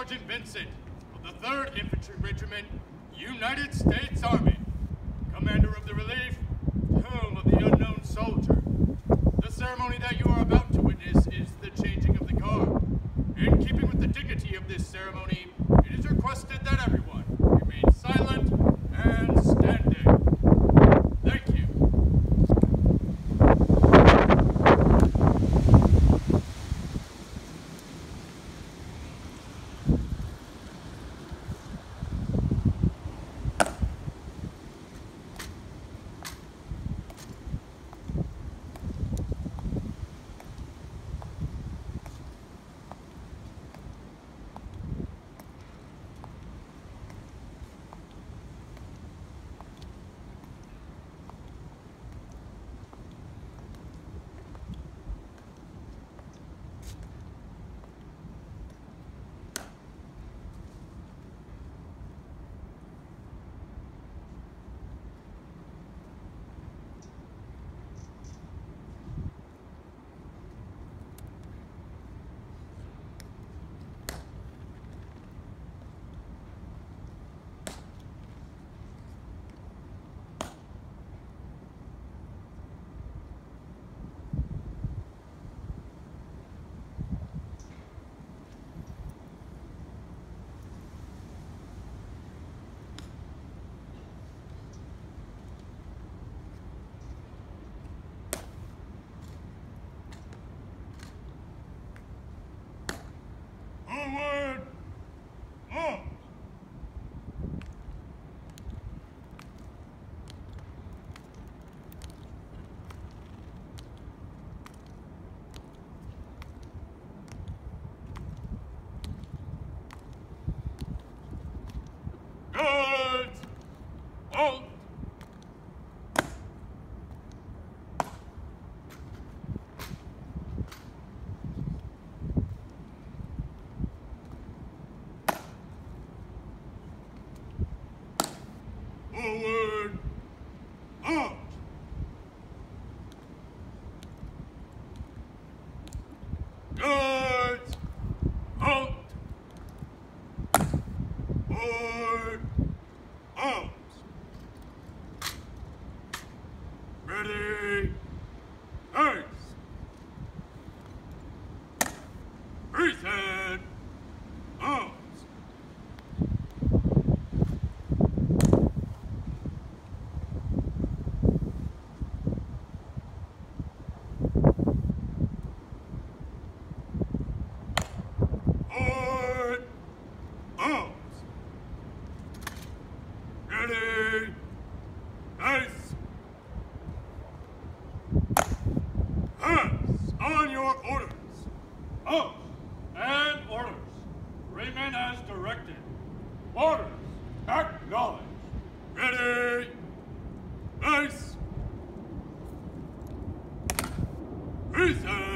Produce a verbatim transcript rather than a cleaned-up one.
Sergeant Vincent of the third Infantry Regiment, United States Army, commander of the relief, Tomb of the Unknown Soldier. The ceremony that you are about to witness is the changing of the guard. In keeping with the dignity of this ceremony, it is requested that everyone remain silent and standing. Thank you. Forward! March! Guards! Halt! Forward! March! Guards! Halt! Forward! Arms! Ready! Face! Reset! Arms! Forward! Arms! Ready! Face! Hands on your orders! Up and orders! Remain as directed. Orders! Acknowledge! Ready! Face! Reset!